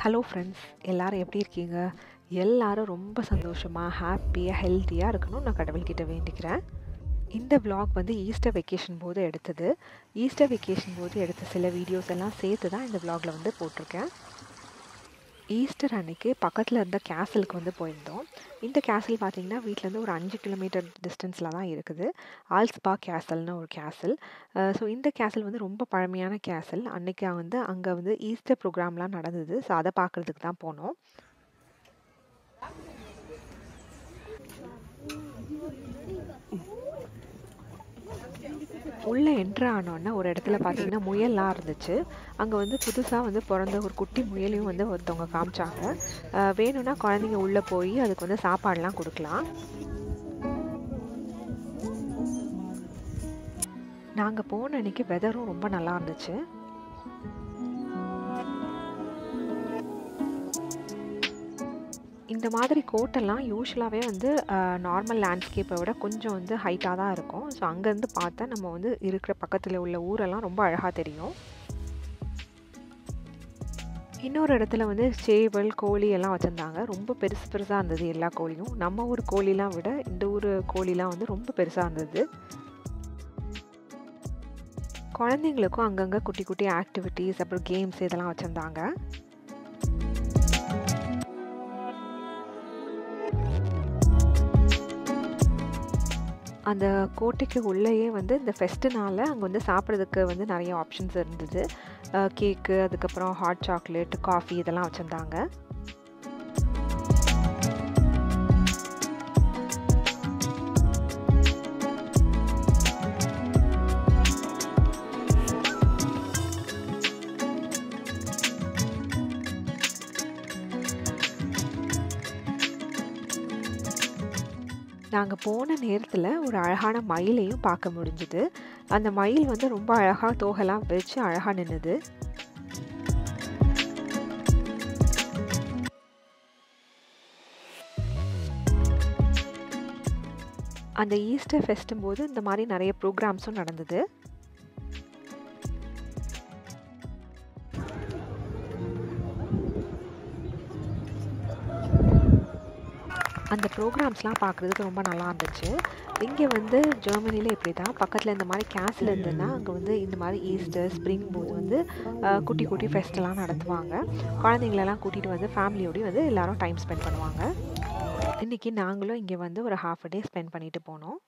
Hello friends, எல்லாரும் எப்படி இருக்கீங்க? எல்லாரும் ரொம்ப சந்தோஷமாக ஹாப்பியாக ஹெல்த்தியாக இருக்கணும்னு நான் கடவுள்கிட்ட வேண்டிக்கிறேன். இந்த vlog வந்து ஈஸ்டர் வெக்கேஷன் போது எடுத்தது. ஈஸ்டர் வெக்கேஷன் போது எடுத்த சில வீடியோஸ் எல்லாம் சேர்த்து தான் இந்த vlogல வந்து போட்டிருக்கேன். ஈஸ்டர் அன்னைக்கு பக்கத்தில் இருந்த கேசலுக்கு வந்து போயிருந்தோம். இந்த கேசல் பார்த்தீங்கன்னா வீட்டிலேருந்து ஒரு 5 கிலோமீட்டர் டிஸ்டன்ஸில் தான் இருக்குது. ஆல்ஸ்பா கேசல்னு ஒரு கேசல். ஸோ இந்த கேசல் வந்து ரொம்ப பழமையான கேசல். அன்னைக்கு வந்து அங்கே வந்து ஈஸ்டர் ப்ரோக்ராம்லாம் நடந்தது. ஸோ அதை பார்க்குறதுக்கு தான் போனோம். உள்ளே என்ட்ரு ஆனோன்னா ஒரு இடத்துல பார்த்தீங்கன்னா முயல்லாம் இருந்துச்சு. அங்கே வந்து புதுசாக வந்து பிறந்த ஒரு குட்டி முயலையும் வந்து ஒருத்தவங்க காமிச்சாங்க. வேணும்னா குழந்தைங்க உள்ளே போய் அதுக்கு வந்து சாப்பாடெலாம் கொடுக்கலாம். நாங்கள் போன அன்னைக்கு வெதரும் ரொம்ப நல்லா இருந்துச்சு. இந்த மாதிரி கோட்டெல்லாம் யூஸ்வலாகவே வந்து நார்மல் லேண்ட்ஸ்கேப்பை விட கொஞ்சம் வந்து ஹைட்டாக தான் இருக்கும். ஸோ அங்கேருந்து பார்த்தா நம்ம வந்து இருக்கிற பக்கத்தில் உள்ள ஊரெல்லாம் ரொம்ப அழகாக தெரியும். இன்னொரு இடத்துல வந்து சேவல் கோழி எல்லாம் வச்சுருந்தாங்க. ரொம்ப பெருசு பெருசாக இருந்தது எல்லா கோழியும். நம்ம ஊர் கோழிலாம் விட இந்த ஊர் கோழிலாம் வந்து ரொம்ப பெருசாக இருந்தது. குழந்தைங்களுக்கும் அங்கங்கே குட்டி குட்டி ஆக்டிவிட்டீஸ் அப்புறம் கேம்ஸ் இதெல்லாம் வச்சுருந்தாங்க. அந்த கோட்டைக்கு உள்ளேயே வந்து இந்த ஃபெஸ்ட்டுனால அங்கே வந்து சாப்பிட்றதுக்கு வந்து நிறைய ஆப்ஷன்ஸ் இருந்தது. கேக்கு, அதுக்கப்புறம் ஹாட் சாக்லேட், காஃபி இதெல்லாம் வச்சுருந்தாங்க. நாங்கள் போன நேரத்தில் ஒரு அழகான மயிலையும் பார்க்க முடிஞ்சுது. அந்த மயில் வந்து ரொம்ப அழகாக தோகைலாம் வச்சு அழகாக நின்னுது. அந்த ஈஸ்டர் ஃபெஸ்டும் போது இந்த மாதிரி நிறைய ப்ரோக்ராம்ஸும் நடந்தது. அந்த ப்ரோக்ராம்ஸ்லாம் பார்க்குறதுக்கு ரொம்ப நல்லா இருந்துச்சு. இங்கே வந்து ஜெர்மனியில் இப்படி தான் பக்கத்தில் இந்த மாதிரி கேசல் இருந்ததுன்னா அங்கே வந்து இந்த மாதிரி ஈஸ்டர் ஸ்ப்ரிங் போது வந்து குட்டி குட்டி ஃபெஸ்ட்டெல்லாம் நடத்துவாங்க. குழந்தைங்களெல்லாம் கூட்டிகிட்டு வந்து ஃபேமிலியோடய வந்து எல்லோரும் டைம் ஸ்பெண்ட் பண்ணுவாங்க. இன்றைக்கி நாங்களும் இங்கே வந்து ஒரு ஹாஃப் அ டே ஸ்பெண்ட் பண்ணிட்டு போனோம்.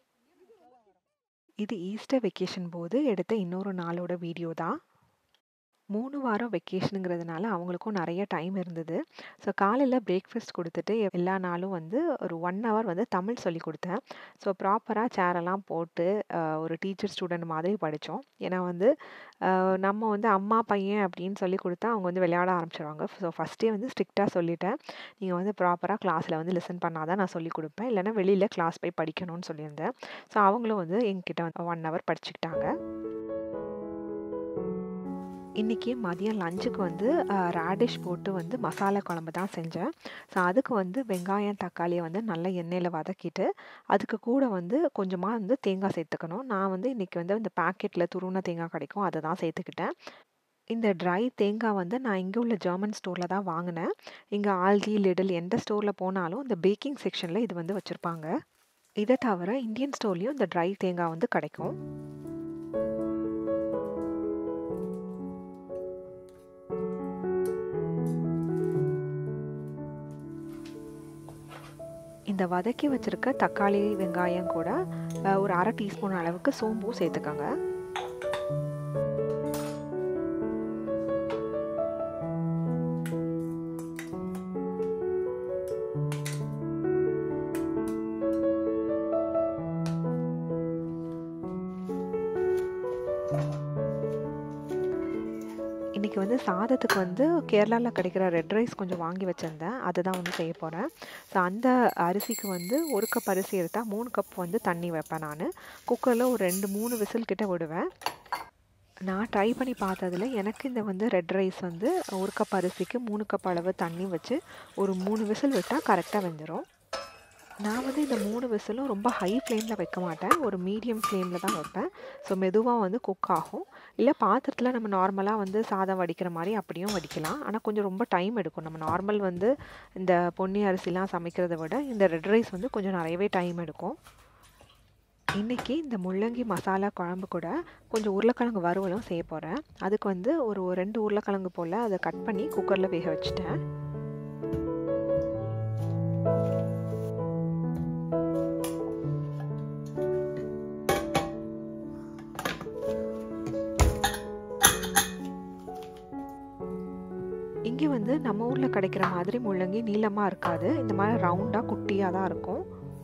இது ஈஸ்டர் வெக்கேஷன் போது எடுத்த இன்னொரு நாளோட வீடியோ தான். 3 வாரம் வெக்கேஷனுங்கிறதுனால அவங்களுக்கும் நிறைய டைம் இருந்தது. ஸோ காலையில் பிரேக்ஃபாஸ்ட் கொடுத்துட்டு எல்லா நாளும் வந்து ஒரு 1 ஹவர் வந்து தமிழ் சொல்லி கொடுத்தேன். ஸோ ப்ராப்பராக சேரெல்லாம் போட்டு ஒரு டீச்சர் ஸ்டூடெண்ட் மாதிரி படித்தோம். ஏன்னா வந்து நம்ம வந்து அம்மா பையன் அப்படின்னு சொல்லி கொடுத்தா அவங்க வந்து விளையாட ஆரம்பிச்சிடுவாங்க. ஸோ ஃபஸ்ட்டே வந்து ஸ்ட்ரிக்டாக சொல்லிட்டேன். நீங்கள் வந்து ப்ராப்பராக கிளாஸில் வந்து லிசன் பண்ணாதான் நான் சொல்லிக் கொடுப்பேன். இல்லைனா வெளியில் கிளாஸ் போய் படிக்கணும்னு சொல்லியிருந்தேன். ஸோ அவங்களும் வந்து எங்ககிட்ட வந்து 1 ஹவர் படிச்சுக்கிட்டாங்க. இன்றைக்கி மதியம் லஞ்சுக்கு வந்து ரேடிஷ் போட்டு வந்து மசாலா குழம்பு தான் செஞ்சேன். ஸோ அதுக்கு வந்து வெங்காயம், தக்காளியை வந்து நல்லா எண்ணெயில் வதக்கிட்டு அதுக்கு கூட வந்து கொஞ்சமாக வந்து தேங்காய் சேர்த்துக்கணும். நான் வந்து இன்றைக்கி வந்து இந்த பேக்கெட்டில் துருவின தேங்காய் கிடைக்கும், அதை தான் சேர்த்துக்கிட்டேன். இந்த ட்ரை தேங்காய் வந்து நான் இங்கே உள்ள ஜெர்மன் ஸ்டோரில் தான் வாங்கினேன். இங்கே ஆல்டி, லிடில் எந்த ஸ்டோரில் போனாலும் இந்த பேக்கிங் செக்ஷனில் இது வந்து வச்சுருப்பாங்க. இதை தவிர இந்தியன் ஸ்டோர்லேயும் இந்த ட்ரை தேங்காய் வந்து கிடைக்கும். இந்த வதக்கி வச்சுருக்க தக்காளி, வெங்காயம் கூட ஒரு 1/2 டீஸ்பூன் அளவுக்கு சோம்பும் சேர்த்துக்கோங்க. இன்றைக்கி வந்து சாதத்துக்கு வந்து கேரளாவில் கிடைக்கிற ரெட் ரைஸ் கொஞ்சம் வாங்கி வச்சுருந்தேன். அதை தான் வந்து செய்ய போகிறேன். ஸோ அந்த அரிசிக்கு வந்து 1 கப் அரிசி எடுத்தால் 3 கப் வந்து தண்ணி வைப்பேன். நான் குக்கரில் ஒரு 2-3 விசில் கிட்ட விடுவேன். நான் ட்ரை பண்ணி பார்த்ததில் எனக்கு இந்த வந்து ரெட் ரைஸ் வந்து 1 கப் அரிசிக்கு 3 கப் அளவு தண்ணி வச்சு ஒரு 3 விசில் விட்டால் கரெக்டாக வெந்துடும். நான் வந்து இந்த 3 விசிலும் ரொம்ப ஹை ஃப்ளேமில் வைக்க மாட்டேன். ஒரு மீடியம் ஃப்ளேமில் தான் வைப்பேன். ஸோ மெதுவாக வந்து குக் ஆகும். இல்ல பாத்திரத்துல நம்ம நார்மலா வந்து சாதம் வடிக்கிற மாரி அப்படியும் வடிக்கலாம். ஆனா கொஞ்சம் ரொம்ப டைம் எடுக்கும். நம்ம நார்மல் வந்து இந்த பொன்னி அரிசிலாம் சமைக்கிறத விட இந்த ரெட் ரைஸ் வந்து கொஞ்சம் நிறையவே டைம் எடுக்கும். இன்னைக்கு இந்த முள்ளங்கி மசாலா குழம்பு கூட கொஞ்சம் உருளைக்கிழங்கு வறுவலும் செய்ய போறேன். அதுக்கு வந்து ஒரு 2 உருளைக்கிழங்கு போல அதை கட் பண்ணி குக்கர்ல வேக வச்சுட்டேன். இங்கே வந்து நம்ம ஊரில் கிடைக்கிற மாதிரி முள்ளங்கி நீளமாக இருக்காது. இந்த மாதிரி ரவுண்டாக குட்டியாக தான் இருக்கும்.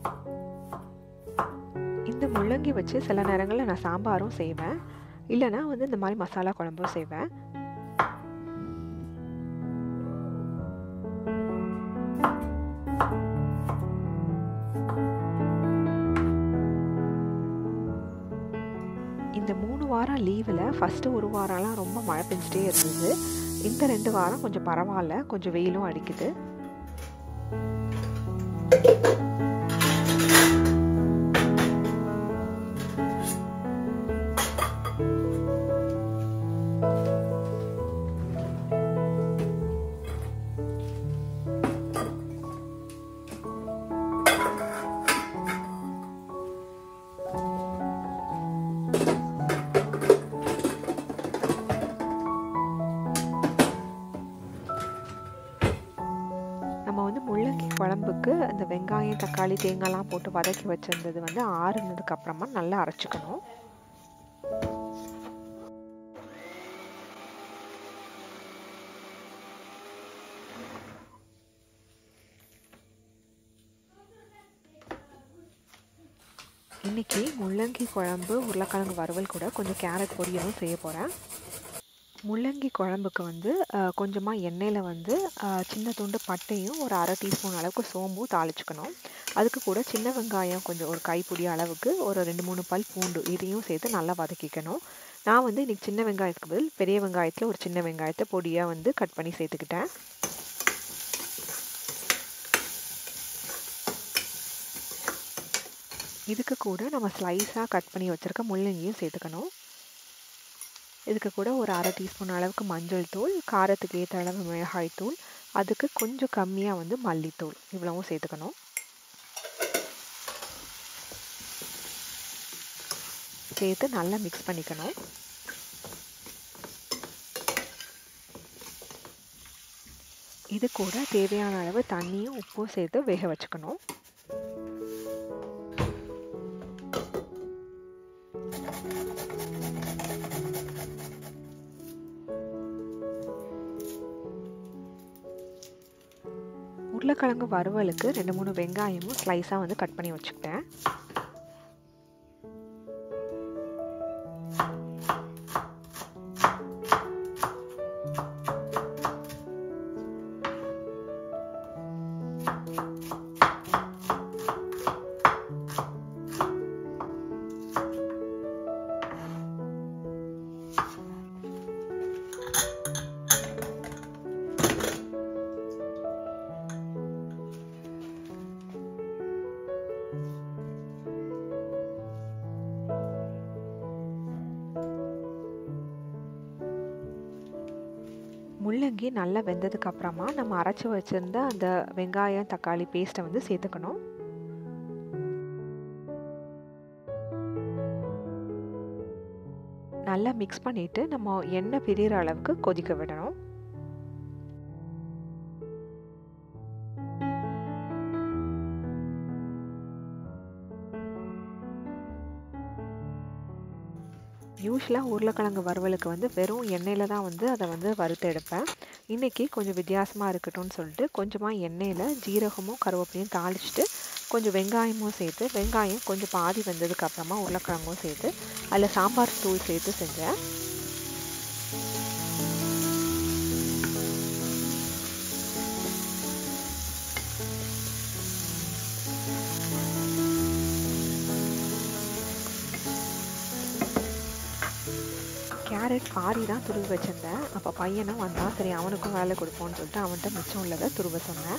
இந்த முள்ளங்கி வச்சு சில நேரங்களில் நான் சாம்பாரும் செய்வேன். இல்லைனா வந்து இந்த மாதிரி மசாலா குழம்பும் செய்வேன். இந்த 3 வாரம் லீவில் ஃபஸ்ட்டு 1 வாரம்லாம் ரொம்ப மழை பெஞ்சிட்டே இருந்தது. இந்த 2 வாரம் கொஞ்சம் பரவாயில்ல, கொஞ்சம் வெயிலும் அடிக்குது. நம்ம வந்து முள்ளங்கி குழம்புக்கு அந்த வெங்காயம், தக்காளி, தேங்காய்லாம் போட்டு வதக்கி வச்சிருந்தது வந்து ஆறுனதுக்கு அப்புறமா நல்லா அரைச்சிக்கணும். இன்னைக்கு முள்ளங்கி குழம்பு, உருளைக்கிழங்கு வறுவல் கூட கொஞ்சம் கேரட் பொரியலும் செய்ய போகிறேன். முள்ளங்கி குழம்புக்கு வந்து கொஞ்சமாக எண்ணெயில் வந்து சின்ன துண்டு பட்டையும் ஒரு 1/2 டீஸ்பூன் அளவுக்கு சோம்பும் தாளிச்சுக்கணும். அதுக்கு கூட சின்ன வெங்காயம் கொஞ்சம் ஒரு கைப்பிடி அளவுக்கு, ஒரு 2-3 பல் பூண்டு இதையும் சேர்த்து நல்லா வதக்கிக்கணும். நான் வந்து இன்றைக்கி சின்ன வெங்காயத்துக்கு பதில் பெரிய வெங்காயத்தில் ஒரு சின்ன வெங்காயத்தை பொடியாக வந்து கட் பண்ணி சேர்த்துக்கிட்டேன். இதுக்கு கூட நம்ம ஸ்லைஸாக கட் பண்ணி வச்சுருக்க முள்ளங்கியும் சேர்த்துக்கணும். இதுக்கு கூட ஒரு 1/2 டீஸ்பூன் அளவுக்கு மஞ்சள் தூள், காரத்துக்கு ஏற்ற அளவு மிளகாய் தூள், அதுக்கு கொஞ்சம் கம்மியாக வந்து மல்லித்தூள் இவ்வளவும் சேர்த்துக்கணும். சேர்த்து நல்லா மிக்ஸ் பண்ணிக்கணும். இது கூட தேவையான அளவு தண்ணியும் உப்பும் சேர்த்து வேக வச்சுக்கணும். உருளைக்கிழங்கு வறுவலுக்கு 2-3 வெங்காயமும் ஸ்லைஸாக வந்து கட் பண்ணி வச்சுக்கிட்டேன். முள்ளங்கி நல்லா வெந்ததுக்கு அப்புறமா நம்ம அரைச்சி வச்சிருந்த அந்த வெங்காயம், தக்காளி பேஸ்ட்டை வந்து சேர்த்துக்கணும். நல்லா மிக்ஸ் பண்ணிட்டு நம்ம எண்ணெய் பிரிகிற அளவுக்கு கொதிக்க விடணும். யூஸ்வலாக உருளைக்கிழங்கு வறுவலுக்கு வந்து வெறும் எண்ணெயில் தான் வந்து அதை வந்து வறுத்து எடுப்பேன். இன்றைக்கி கொஞ்சம் வித்தியாசமாக இருக்கட்டும்னு சொல்லிட்டு கொஞ்சமாக எண்ணெயில் ஜீரகமும் கருவேப்பிலையும் தாளிச்சிட்டு கொஞ்சம் வெங்காயமும் சேர்த்து, வெங்காயம் கொஞ்சம் பாதி வெந்ததுக்கு அப்புறமா உருளைக்கிழங்கும் சேர்த்து அதில் சாம்பார் தூள் சேர்த்து செஞ்சேன். கேரட் பாதி தான் துருவி வச்சுருந்தேன். அப்போ பையனும் வந்தான், சரி அவனுக்கும் வேலை கொடுப்போம்னு சொல்லிட்டு அவன்கிட்ட மிச்சம் உள்ளதை துருவ சொன்னேன்.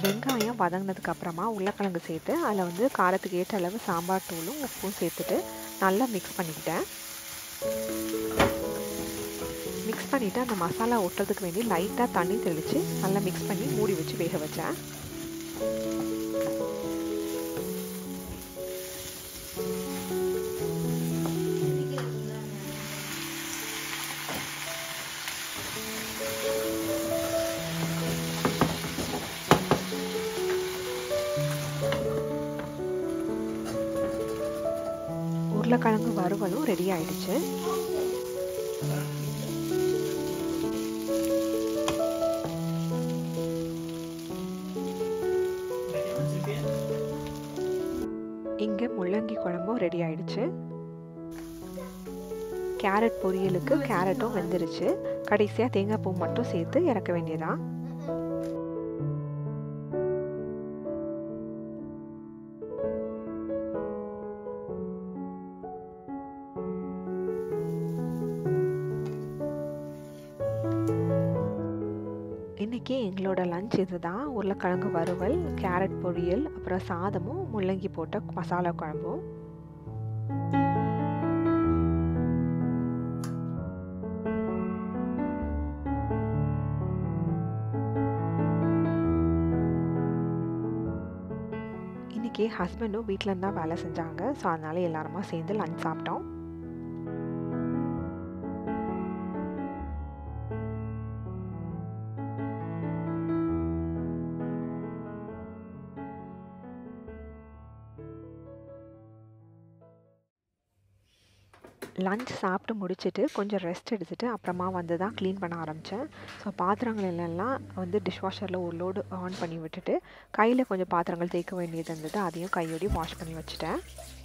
வெங்காயம் வதங்கினதுக்கு அப்புறமா உருளைக்கிழங்கு சேர்த்து அதில் வந்து காரத்துக்கு ஏற்ற அளவு சாம்பார் தூளும் உப்பும் சேர்த்துட்டு நல்லா மிக்ஸ் பண்ணிக்கிட்டேன். மிக்ஸ் பண்ணிவிட்டு அந்த மசாலா ஒட்டுறதுக்கு வேண்டி லைட்டாக தண்ணி தெளித்து நல்லா மிக்ஸ் பண்ணி மூடி வச்சு வேக வச்சேன். உருளைக்கிழங்கு வறுவலும் ரெடி ஆயிடுச்சு. இங்கே முள்ளங்கி குழம்பும் ரெடி ஆயிடுச்சு. கேரட் பொரியலுக்கு கேரட்டும் வெந்துருச்சு. கடைசியாக தேங்காய் பூ மட்டும் சேர்த்து இறக்க வேண்டியதான். இன்றைக்கி எங்களோட லஞ்ச் இது தான். உருளைக்கிழங்கு வறுவல், கேரட் பொரியல், அப்புறம் சாதமும் முள்ளங்கி போட்ட மசாலா குழம்பும். இன்றைக்கி ஹஸ்பண்டும் வீட்டில் இருந்தால் வேலை செஞ்சாங்க. ஸோ அதனால் எல்லாருமா சேர்ந்து லஞ்ச் சாப்பிட்டோம். லஞ்ச் சாப்பிட்டு முடிச்சுட்டு கொஞ்சம் ரெஸ்ட் எடுத்துகிட்டு அப்புறமா வந்து தான் க்ளீன் பண்ண ஆரம்பித்தேன். ஸோ பாத்திரங்கள் எல்லாம் வந்து டிஷ்வாஷரில் ஒரு லோடு ஆன் பண்ணி விட்டுட்டு கையில் கொஞ்சம் பாத்திரங்கள் தேய்க்க வேண்டியது இருந்தது. அதையும் கையோடி வாஷ் பண்ணி வச்சுட்டேன்.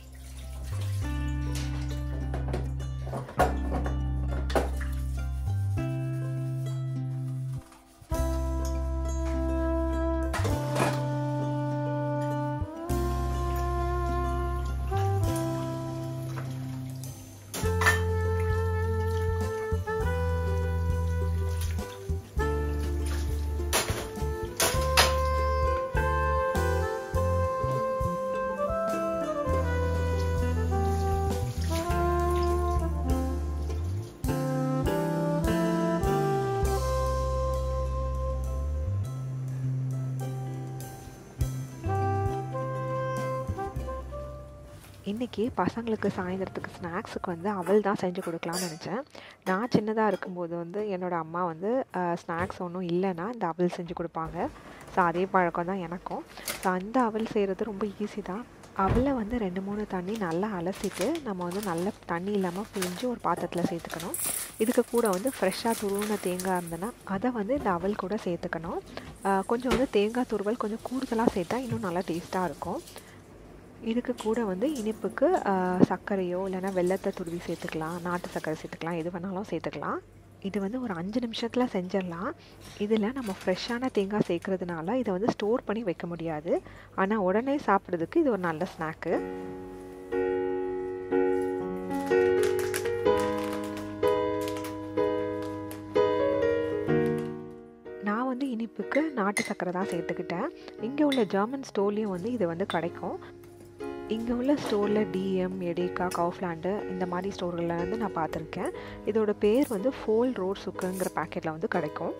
இன்றைக்கி பசங்களுக்கு சாயந்தரத்துக்கு ஸ்நாக்ஸுக்கு வந்து அவல் தான் செஞ்சு கொடுக்கலான்னு நினச்சேன். நான் சின்னதாக இருக்கும்போது வந்து என்னோடய அம்மா வந்து ஸ்நாக்ஸ் ஒன்றும் இல்லைன்னா இந்த அவல் செஞ்சு கொடுப்பாங்க. ஸோ அதே பழக்கம் தான் எனக்கும். ஸோ அந்த அவல் செய்கிறது ரொம்ப ஈஸி தான். அவலை வந்து 2-3 தண்ணி நல்லா அலசிட்டு நம்ம வந்து நல்ல தண்ணி இல்லாமல் பிழிஞ்சு ஒரு பாத்திரத்தில் சேர்த்துக்கணும். இதுக்கு கூட வந்து ஃப்ரெஷ்ஷாக துருவின தேங்காய் இருந்ததுன்னா அதை வந்து இந்த அவல் கூட சேர்த்துக்கணும். கொஞ்சம் வந்து தேங்காய் துருவல் கொஞ்சம் கூடுதலாக சேர்த்தா இன்னும் நல்லா டேஸ்ட்டாக இருக்கும். இதுக்கு கூட வந்து இனிப்புக்கு சர்க்கரையோ இல்லைனா வெல்லத்தை துருவி சேர்த்துக்கலாம், நாட்டு சர்க்கரை சேர்த்துக்கலாம், எது வேணாலும் சேர்த்துக்கலாம். இது வந்து ஒரு 5 நிமிஷத்தில் செஞ்சிடலாம். இதில் நம்ம ஃப்ரெஷ்ஷான தேங்காய் சேர்க்குறதுனால இதை வந்து ஸ்டோர் பண்ணி வைக்க முடியாது. ஆனால் உடனே சாப்பிட்றதுக்கு இது ஒரு நல்ல ஸ்நாக்கு. நான் வந்து இனிப்புக்கு நாட்டு சர்க்கரை தான் சேர்த்துக்கிட்டேன். இங்கே உள்ள ஜெர்மன் ஸ்டோர்லேயும் வந்து இது வந்து கிடைக்கும். இங்கே உள்ள ஸ்டோரில் டிஎம், எடேக்கா, கவுஃப்லாண்டு இந்த மாதிரி ஸ்டோர்களில் வந்து நான் பார்த்துருக்கேன். இதோட பேர் வந்து ஃபோல் ரோட் சுக்குங்கிற பேக்கெட்டில் வந்து கிடைக்கும்.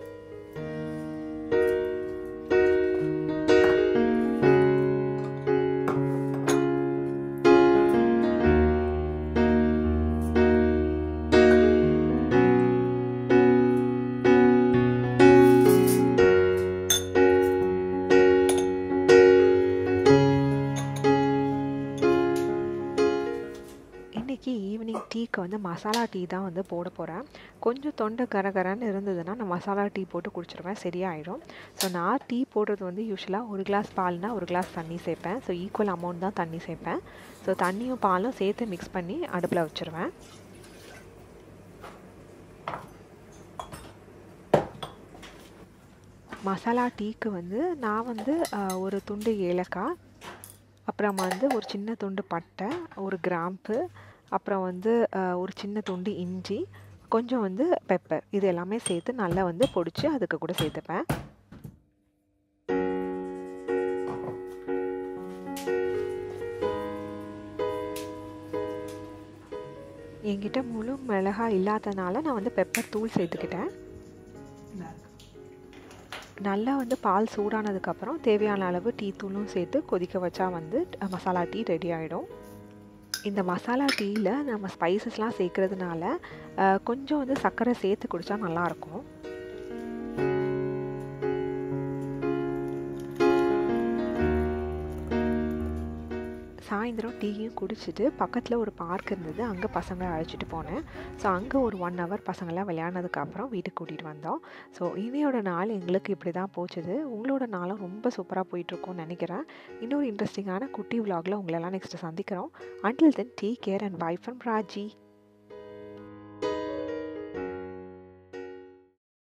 இன்றைக்கி ஈவினிங் டீக்கு வந்து மசாலா டீ தான் வந்து போட போகிறேன். கொஞ்சம் தொண்டை கரகரன்னு இருந்ததுன்னா நான் மசாலா டீ போட்டு குடிச்சிருவேன், சரியாயிடும். ஸோ நான் டீ போடுறது வந்து யூஸ்வலாக 1 கிளாஸ் பால்னால் 1 கிளாஸ் தண்ணி சேர்ப்பேன். ஸோ ஈக்குவல் அமௌண்ட் தான் தண்ணி சேர்ப்பேன். ஸோ தண்ணியும் பாலும் சேர்த்து மிக்ஸ் பண்ணி அடுப்பில் வச்சுருவேன். மசாலா டீக்கு வந்து நான் வந்து ஒரு துண்டு ஏலக்காய், அப்புறமா வந்து ஒரு சின்ன துண்டு பட்டை, ஒரு கிராம்பு, அப்புறம் வந்து ஒரு சின்ன துண்டு இஞ்சி, கொஞ்சம் வந்து பெப்பர், இது எல்லாமே சேர்த்து நல்லா வந்து பொடிச்சு அதுக்கு கூட சேர்த்துப்பேன். என்கிட்ட முழு மிளகாய் இல்லாதனால நான் வந்து பெப்பர் தூள் சேர்த்துக்கிட்டேன். நல்லா வந்து பால் சூடானதுக்கப்புறம் தேவையான அளவு டீ தூளும் சேர்த்து கொதிக்க வச்சா வந்து மசாலா டீ ரெடி ஆகிடும். இந்த மசாலா டீயில் நம்ம ஸ்பைசஸ்லாம் சேர்க்கறதுனால கொஞ்சம் வந்து சர்க்கரை சேர்த்து குடித்தா நல்லாயிருக்கும். சாயந்தரம் டீயும் குடிச்சிட்டு பக்கத்தில் ஒரு பார்க் இருந்தது, அங்கே பசங்களை அழைச்சிட்டு போனேன். ஸோ அங்கே ஒரு 1 ஹவர் பசங்களாம் விளையாடினதுக்கப்புறம் வீட்டுக்கு கூட்டிகிட்டு வந்தோம். ஸோ இனியோட நாள் எங்களுக்கு இப்படி தான் போச்சுது. உங்களோட நாளும் ரொம்ப சூப்பராக போயிட்டுருக்கும்னு நினைக்கிறேன். இன்னொரு இன்ட்ரெஸ்டிங்கான குட்டி விலாகில் உங்களெல்லாம் நெக்ஸ்ட்டு சந்திக்கிறோம். Until then take care and bye from Raji.